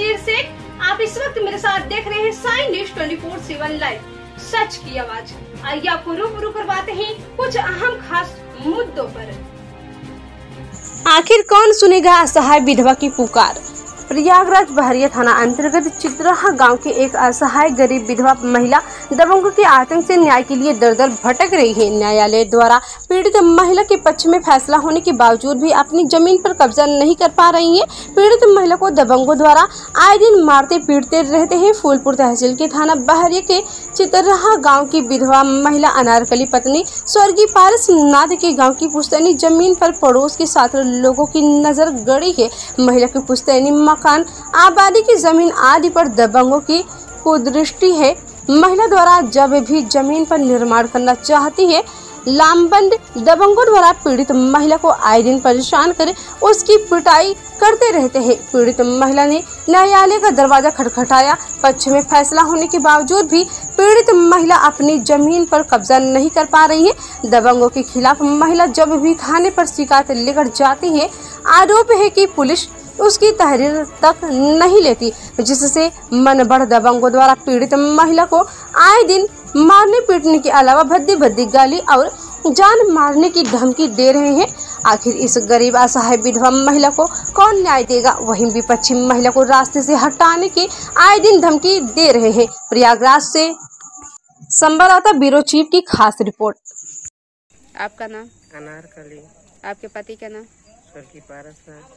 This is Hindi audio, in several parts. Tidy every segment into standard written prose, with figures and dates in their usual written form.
तस्वीर से। आप इस वक्त मेरे साथ देख रहे हैं साई न्यूज 24/7 लाइव, सच की आवाज। आइए आपको रूबरू करवाते हैं कुछ अहम खास मुद्दों पर। आखिर कौन सुनेगा असहाय विधवा की पुकार। प्रयागराज बहरिया थाना अंतर्गत चित्रहा गांव के एक असहाय गरीब विधवा महिला दबंगों के आतंक से न्याय के लिए दर दर भटक रही है। न्यायालय द्वारा पीड़ित महिला के पक्ष में फैसला होने के बावजूद भी अपनी जमीन पर कब्जा नहीं कर पा रही है। पीड़ित महिला को दबंगों द्वारा आए दिन मारते पीटते रहते हैं। फूलपुर तहसील के थाना बहरिया के चित्रहा गाँव की विधवा महिला अनारकली पत्नी स्वर्गीय पारस नाथ के गाँव की पुश्तैनी जमीन पर पड़ोस के 7 लोगों की नजर गड़ी है। महिला की पुश्तैनी मकान, आबादी की जमीन आदि पर दबंगों की कुदृष्टि है। महिला द्वारा जब भी जमीन पर निर्माण करना चाहती है, लामबंद दबंगों द्वारा पीड़ित महिला को आए दिन परेशान कर उसकी पिटाई करते रहते हैं। पीड़ित महिला ने न्यायालय का दरवाजा खटखटाया। पक्ष में फैसला होने के बावजूद भी पीड़ित महिला अपनी जमीन पर कब्जा नहीं कर पा रही है। दबंगों के खिलाफ महिला जब भी थाने पर शिकायत लेकर जाती है, आरोप है कि पुलिस उसकी तहरीर तक नहीं लेती, जिससे मन बढ़ दबंगों द्वारा पीड़ित महिला को आए दिन मारने पीटने के अलावा भद्दी भद्दी गाली और जान मारने की धमकी दे रहे हैं। आखिर इस गरीब असहाय विधवा महिला को कौन न्याय देगा। वहीं विपक्षी महिला को रास्ते से हटाने की आए दिन धमकी दे रहे हैं। प्रयागराज से संवाददाता ब्यूरो चीफ की खास रिपोर्ट। आपका नाम? अनारकली। आपके पति का नाम? स्वर्गीय पारस नाथ।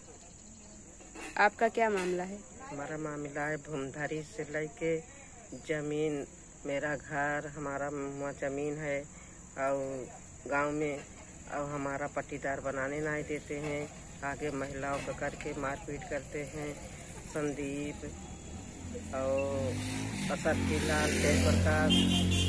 आपका क्या मामला है? हमारा मामला है भूमधारी से लेके जमीन, मेरा घर, हमारा जमीन है और गांव में और हमारा पट्टीदार बनाने नहीं देते हैं। आगे महिलाओं को करके मारपीट करते हैं। संदीप और असरफीलाल, जयप्रकाश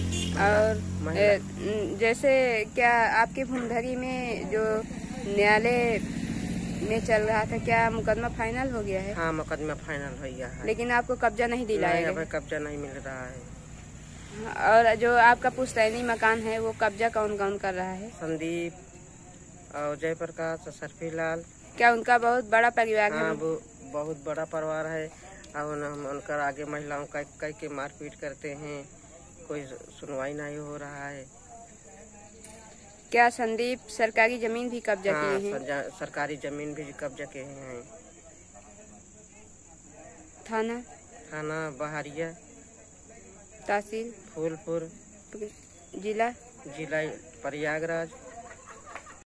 और जैसे क्या आपके भूमधारी में जो न्यायालय में चल रहा था, क्या मुकदमा फाइनल हो गया है? हाँ, मुकदमा फाइनल हो गया है, लेकिन आपको कब्जा नहीं दिलाया गया? कब्जा नहीं मिल रहा है। और जो आपका पुश्तैनी मकान है वो कब्जा कौन कौन कर रहा है? संदीप और जयप्रकाश, सरफीलाल। क्या उनका बहुत बड़ा परिवार है? हाँ, वो बहुत बड़ा परिवार है और हम उनका आगे महिलाओं का कई के मारपीट करते हैं। कोई सुनवाई नहीं हो रहा है। क्या संदीप सरकारी जमीन भी कब्जा किए हैं? सरकारी जमीन भी कब्जा किए हैं। थाना बहरिया, तहसील फूलपुर, जिला प्रयागराज।